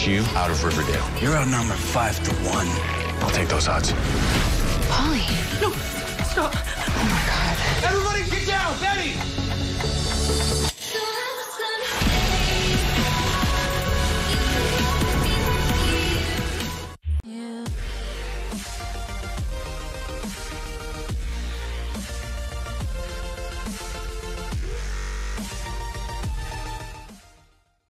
get you out of Riverdale. You're outnumbered 5-1. I'll take those odds. Polly. No, stop. Oh, my God. Everybody get down, Betty!